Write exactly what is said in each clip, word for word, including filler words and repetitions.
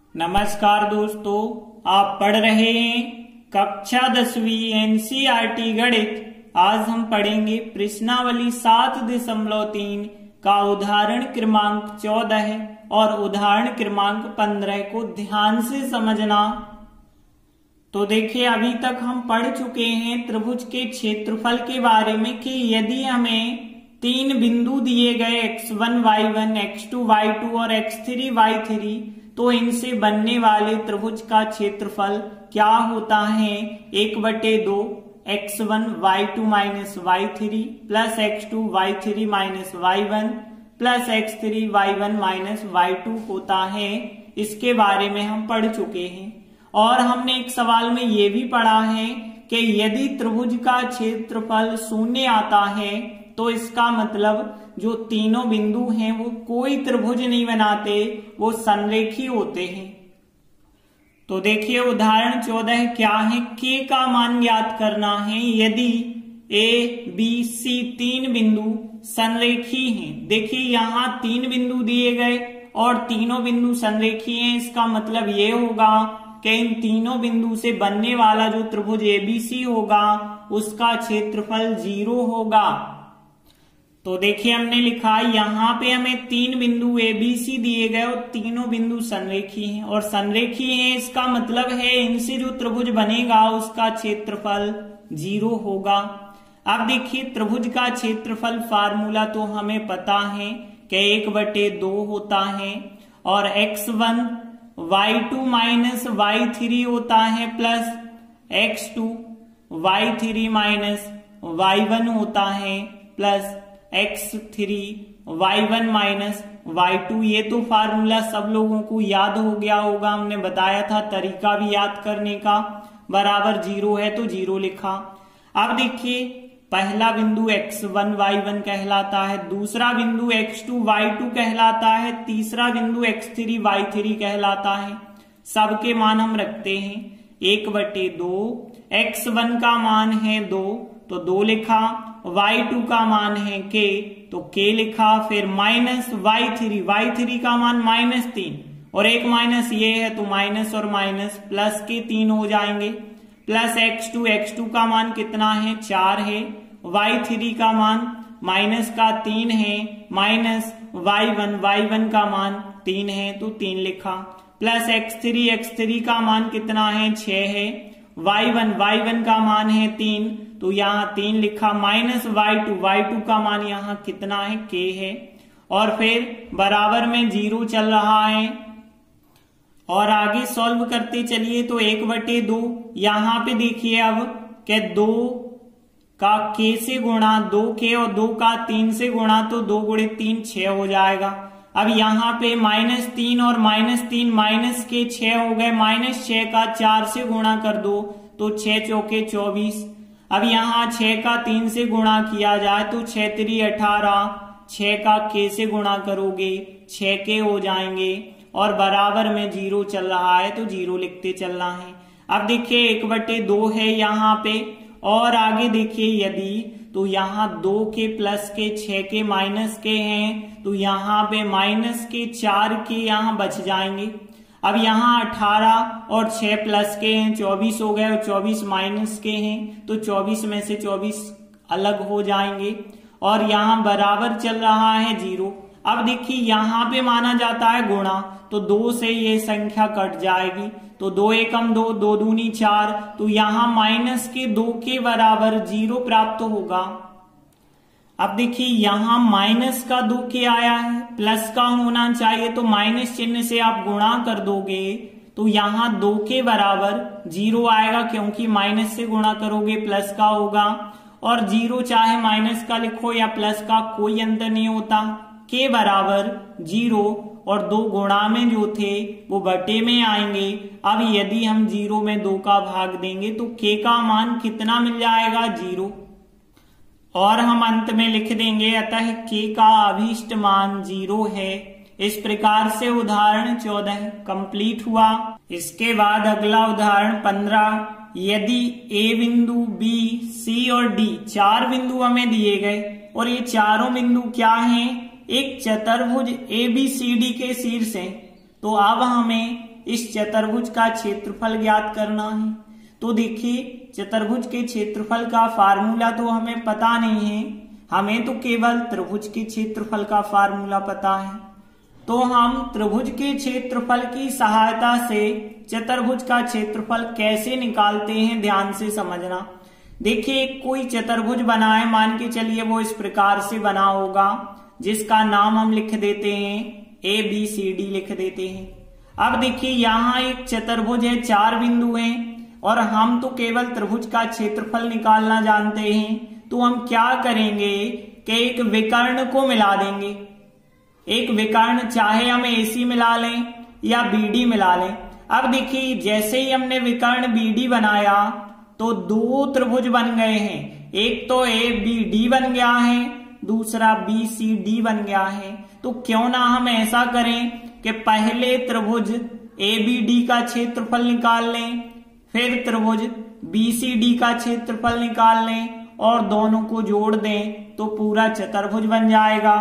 नमस्कार दोस्तों, आप पढ़ रहे हैं कक्षा दसवीं एनसीईआरटी गणित। आज हम पढ़ेंगे प्रश्नावली सात दशमलव तीन का उदाहरण क्रमांक चौदह और उदाहरण क्रमांक पंद्रह को ध्यान से समझना। तो देखिए, अभी तक हम पढ़ चुके हैं त्रिभुज के क्षेत्रफल के बारे में कि यदि हमें तीन बिंदु दिए गए x one y one, x two Y two और एक्स थ्री वाई थ्री, तो इनसे बनने वाले त्रिभुज का क्षेत्रफल क्या होता है। एक बटे दो x one y two minus y three plus x two y three minus y one plus x three y one minus Y two होता है। इसके बारे में हम पढ़ चुके हैं और हमने एक सवाल में ये भी पढ़ा है कि यदि त्रिभुज का क्षेत्रफल शून्य आता है तो इसका मतलब जो तीनों बिंदु हैं वो कोई त्रिभुज नहीं बनाते, वो संरेखी होते हैं। तो देखिए, उदाहरण चौदह क्या है, के का मान ज्ञात करना है यदि ए बी सी तीन बिंदु संरेखी हैं। देखिए, यहाँ तीन बिंदु दिए गए और तीनों बिंदु संरेखी हैं। इसका मतलब ये होगा कि इन तीनों बिंदु से बनने वाला जो त्रिभुज एबीसी होगा उसका क्षेत्रफल जीरो होगा। तो देखिए, हमने लिखा यहाँ पे हमें तीन बिंदु ए बी सी दिए गए और तीनों बिंदु संरेखी हैं और संरेखी हैं, इसका मतलब है इनसे जो त्रिभुज बनेगा उसका क्षेत्रफल जीरो होगा। अब देखिए, त्रिभुज का क्षेत्रफल फार्मूला तो हमें पता है कि एक बटे दो होता है और x one y two minus y three होता है plus x two y three minus y one होता है plus x three y one minus Y two. ये तो फार्मूला सब लोगों को याद हो गया होगा, हमने बताया था तरीका भी याद करने का। बराबर जीरो है तो जीरो लिखा। अब देखिए, पहला बिंदु एक्स वन वाई वन कहलाता है, दूसरा बिंदु एक्स टू वाई टू कहलाता है, तीसरा बिंदु एक्स थ्री वाई थ्री कहलाता है। सबके मान हम रखते हैं एक बटे दो। एक्स वन का मान है दो तो दो लिखा, वाई टू का मान है के तो के लिखा, फिर minus y three, y three का मान माइनस तीन और एक माइनस ये है तो माइनस और माइनस प्लस के तीन हो जाएंगे, plus x two, x two का मान कितना है चार है, वाई थ्री का मान माइनस का तीन है, minus y one, y one का मान तीन है तो तीन लिखा, plus x three, x three का मान कितना है छह है, वाई वन, वाई वन का मान है तीन तो यहाँ तीन लिखा, minus Y two, Y two का मान यहाँ कितना है के है और फिर बराबर में जीरो चल रहा है और आगे सॉल्व करते चलिए। तो एक बटे दो, यहाँ पे देखिए अब के दो का के से गुणा, दो के और दो का तीन से गुणा तो दो गुणे तीन छह हो जाएगा। अब यहाँ पे माइनस तीन और माइनस तीन माइनस के छह हो गए, माइनस छह का चार से गुणा कर दो तो छह चौके चौबीस। अब यहाँ छह का तीन से गुणा किया जाए तो छह त्री अठारह, छह का के से गुणा करोगे छह के हो जाएंगे और बराबर में जीरो चल रहा है तो जीरो लिखते चलना है। अब देखिए, एक बटे दो है यहाँ पे और आगे देखिए यदि तो यहाँ दो के प्लस के, छह के माइनस के हैं तो यहाँ पे माइनस के चार के यहाँ बच जाएंगे। अब यहाँ अठारह और छह प्लस के हैं चौबीस हो गए और चौबीस माइनस के हैं तो चौबीस में से चौबीस अलग हो जाएंगे और यहाँ बराबर चल रहा है जीरो। अब देखिए, यहाँ पे माना जाता है गुणा तो दो से ये संख्या कट जाएगी तो दो एकम दो, दो दूनी चार तो यहाँ माइनस के दो के बराबर जीरो प्राप्त होगा। अब देखिए, यहाँ माइनस का दो के आया है, प्लस का होना चाहिए तो माइनस चिन्ह से आप गुणा कर दोगे तो यहाँ दो के बराबर जीरो आएगा क्योंकि माइनस से गुणा करोगे प्लस का होगा और जीरो चाहे माइनस का लिखो या प्लस का कोई अंतर नहीं होता, के बराबर जीरो और दो गुणा में जो थे वो बटे में आएंगे। अब यदि हम जीरो में दो का भाग देंगे तो के का मान कितना मिल जाएगा जीरो और हम अंत में लिख देंगे अतः के का अभीष्ट मान जीरो है। इस प्रकार से उदाहरण चौदह कंप्लीट हुआ। इसके बाद अगला उदाहरण पंद्रह, यदि ए बिंदु, बी, सी और डी चार बिंदु हमें दिए गए और ये चारों बिंदु क्या हैं, एक चतुर्भुज ए बी सी डी के शीर्ष है तो अब हमें इस चतुर्भुज का क्षेत्रफल ज्ञात करना है। तो देखिए चतुर्भुज के क्षेत्रफल का फार्मूला तो हमें पता नहीं है, हमें तो केवल त्रिभुज के क्षेत्रफल का फार्मूला पता है। तो हम त्रिभुज के क्षेत्रफल की सहायता से चतुर्भुज का क्षेत्रफल कैसे निकालते हैं ध्यान से समझना। देखिए कोई चतुर्भुज बना है, मान के चलिए वो इस प्रकार से बना होगा, जिसका नाम हम लिख देते हैं ए बी सी डी लिख देते हैं। अब देखिए यहाँ एक चतुर्भुज है, चार बिंदु हैं और हम तो केवल त्रिभुज का क्षेत्रफल निकालना जानते हैं। तो हम क्या करेंगे कि एक विकर्ण को मिला देंगे। एक विकर्ण चाहे हम एसी मिला लें या बीडी मिला लें। अब देखिए जैसे ही हमने विकर्ण बीडी बनाया तो दो त्रिभुज बन गए हैं, एक तो ए बी डी बन गया है, दूसरा बी सी डी बन गया है। तो क्यों ना हम ऐसा करें कि पहले त्रिभुज ए बी डी का क्षेत्रफल निकाल लें, फिर त्रिभुज बी सी डी का क्षेत्रफल निकाल लें और दोनों को जोड़ दें तो पूरा चतुर्भुज बन जाएगा।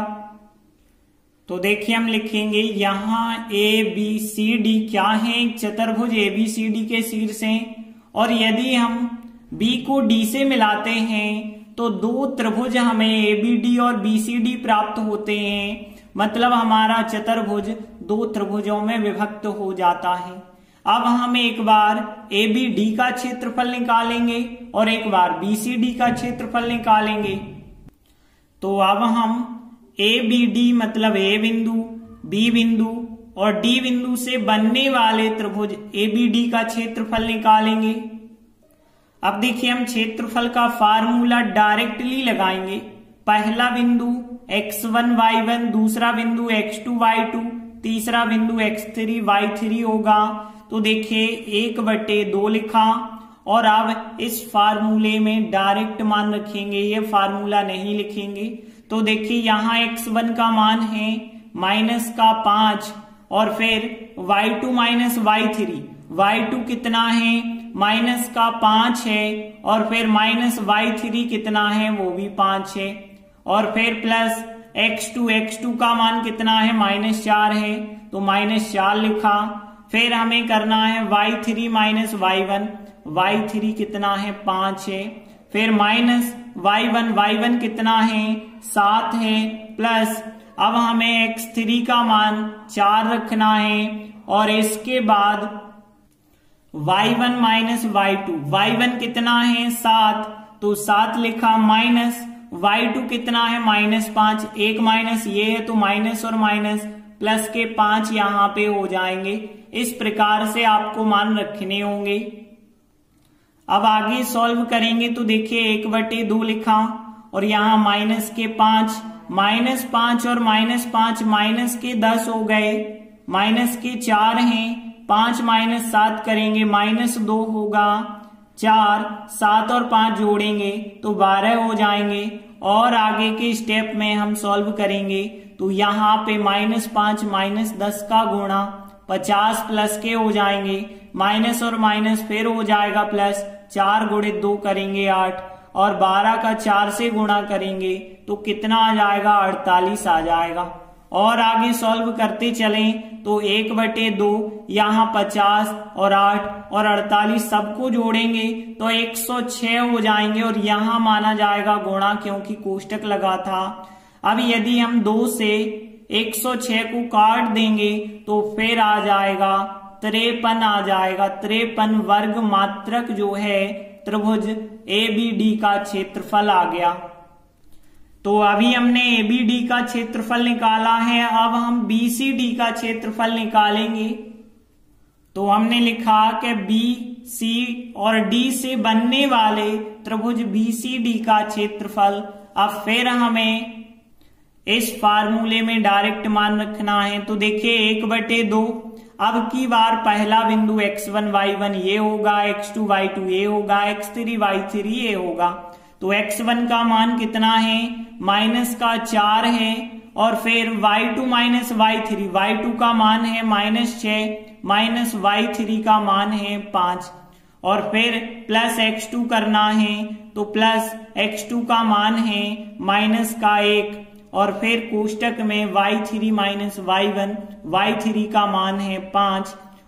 तो देखिए हम लिखेंगे यहाँ ए बी सी डी क्या है, एक चतुर्भुज ए बी सी डी के शीर्ष हैं और यदि हम B को D से मिलाते हैं तो दो त्रिभुज हमें ए बी डी और बी सी डी प्राप्त होते हैं। मतलब हमारा चतुर्भुज दो त्रिभुजों में विभक्त हो जाता है। अब हम एक बार ए बी डी का क्षेत्रफल निकालेंगे और एक बार बी सी डी का क्षेत्रफल निकालेंगे। तो अब हम ए बी डी मतलब ए बिंदु, बी बिंदु और डी बिंदु से बनने वाले त्रिभुज ए बी डी का क्षेत्रफल निकालेंगे। अब देखिए हम क्षेत्रफल का फार्मूला डायरेक्टली लगाएंगे। पहला बिंदु एक्स वन वाई वन, दूसरा बिंदु एक्स टू वाई टू, तीसरा बिंदु एक्स थ्री वाई थ्री होगा। तो देखिए एक बटे दो लिखा और अब इस फार्मूले में डायरेक्ट मान रखेंगे, ये फार्मूला नहीं लिखेंगे। तो देखिए यहाँ एक्स वन का मान है माइनस का पांच और फिर y two minus y three, y two कितना है माइनस का पांच है और फिर माइनस वाई थ्री कितना है वो भी पांच है और फिर plus x two, x two का मान कितना है माइनस चार है तो माइनस चार लिखा। फिर हमें करना है y three minus y one, y three कितना है पांच है, फिर minus y one, y one कितना है सात है, प्लस अब हमें एक्स थ्री का मान चार रखना है और इसके बाद y one minus Y two, Y one कितना है सात तो सात लिखा, माइनस वाई टू कितना है माइनस पांच, एक माइनस ये है तो माइनस और माइनस प्लस के पांच यहाँ पे हो जाएंगे। इस प्रकार से आपको मान रखने होंगे। अब आगे सॉल्व करेंगे तो देखिए एक बटे दो लिखा और यहाँ माइनस के पांच, माइनस पांच और माइनस पांच माइनस के दस हो गए, माइनस के चार हैं, पांच माइनस सात करेंगे माइनस दो होगा, चार, सात और पांच जोड़ेंगे तो बारह हो जाएंगे और आगे के स्टेप में हम सॉल्व करेंगे तो यहाँ पे माइनस पांच माइनस दस का गुणा पचास प्लस के हो जाएंगे, माइनस और माइनस फिर हो जाएगा प्लस, चार गुणे दो करेंगे आठ और बारह का चार से गुणा करेंगे तो कितना आ जाएगा अड़तालीस आ जाएगा। और आगे सॉल्व करते चलें तो एक बटे दो, यहाँ पचास और आठ और अड़तालीस सबको जोड़ेंगे तो एक सौ छह हो जाएंगे और यहाँ माना जाएगा गुणा क्योंकि कोष्टक लगा था। अब यदि हम दो से एक सौ छह को काट देंगे तो फिर आ जाएगा तिरपन आ जाएगा। तिरपन वर्ग मात्रक जो है त्रिभुज ए बी डी का क्षेत्रफल आ गया। तो अभी हमने ए बी डी का क्षेत्रफल निकाला है, अब हम बी सी डी का क्षेत्रफल निकालेंगे। तो हमने लिखा कि बी सी और डी से बनने वाले त्रिभुज बी सी डी का क्षेत्रफल। अब फिर हमें इस फार्मूले में डायरेक्ट मान रखना है। तो देखिए एक बटे दो, अब की बार पहला बिंदु एक्स वन वाई वन ये होगा, एक्स टू वाई टू ये होगा, एक्स थ्री वाई थ्री ये होगा। तो एक्स वन का मान कितना है माइनस का चार है और फिर y two minus y three, y two का मान है माइनस छह माइनस वाई थ्री का मान है पांच और फिर प्लस एक्स टू करना है तो प्लस एक्स टू का मान है माइनस का एक और फिर कोष्टक में y three minus y one, y three का मान है पांच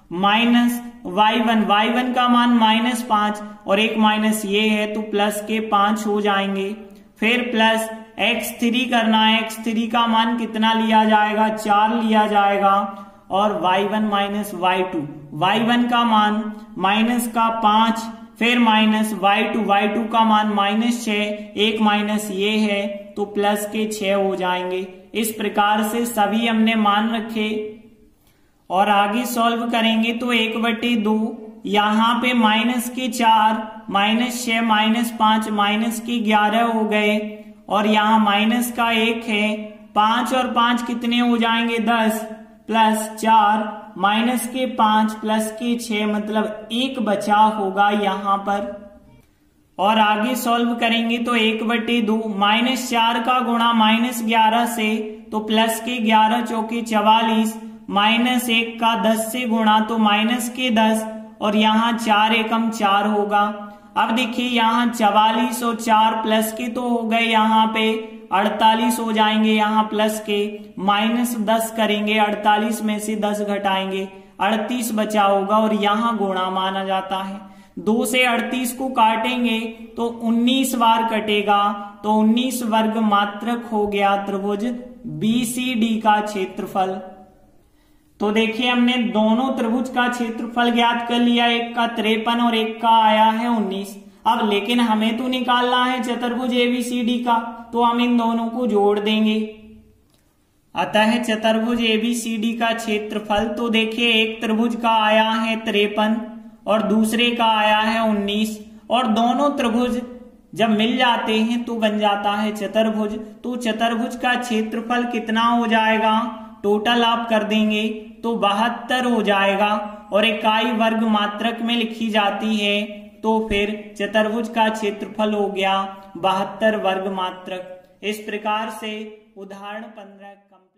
minus y one, y one का मान माइनस पांच और एक माइनस ये है तो प्लस के पांच हो जाएंगे। फिर प्लस एक्स थ्री करना है, एक्स थ्री का मान कितना लिया जाएगा, चार लिया जाएगा और Y one minus Y two, Y one का मान माइनस का पांच, फिर minus Y two, Y two का मान माइनस छह, एक माइनस ये है तो प्लस के छह हो जाएंगे। इस प्रकार से सभी हमने मान रखे और आगे सॉल्व करेंगे तो एक बटे दो, यहाँ पे माइनस के चार, माइनस छह, माइनस पांच, माइनस के ग्यारह हो गए और यहाँ माइनस का एक है, पांच और पांच कितने हो जाएंगे दस, प्लस चार, माइनस के पांच प्लस के छह मतलब एक बचा होगा यहाँ पर। और आगे सॉल्व करेंगे तो एक बटे दो, माइनस चार का गुणा माइनस ग्यारह से तो प्लस के ग्यारह चौके चवालीस, माइनस एक का दस से गुणा तो माइनस के दस और यहाँ चार एकम चार होगा। अब देखिए यहाँ चवालीस और चार प्लस के तो हो गए, यहाँ पे अड़तालीस हो जाएंगे, यहाँ प्लस के माइनस दस करेंगे, अड़तालीस में से दस घटाएंगे, अड़तीस बचा होगा और यहाँ गुणा माना जाता है। दो से अड़तीस को काटेंगे तो उन्नीस बार कटेगा तो उन्नीस वर्ग मात्रक हो गया त्रिभुज बी सी डी का क्षेत्रफल। तो देखिए हमने दोनों त्रिभुज का क्षेत्रफल ज्ञात कर लिया, एक का तिरपन और एक का आया है उन्नीस। अब लेकिन हमें तो निकालना है चतुर्भुज एबीसीडी का, तो हम इन दोनों को जोड़ देंगे। अतः चतुर्भुज एबीसीडी का क्षेत्रफल, तो देखिए एक त्रिभुज का आया है तिरपन और दूसरे का आया है उन्नीस और दोनों त्रिभुज जब मिल जाते हैं तो बन जाता है चतुर्भुज। तो चतुर्भुज का क्षेत्रफल कितना हो जाएगा, टोटल आप कर देंगे तो बहत्तर हो जाएगा और इकाई वर्ग मात्रक में लिखी जाती है, तो फिर चतुर्भुज का क्षेत्रफल हो गया बहत्तर वर्ग मात्रक। इस प्रकार से उदाहरण पंद्रह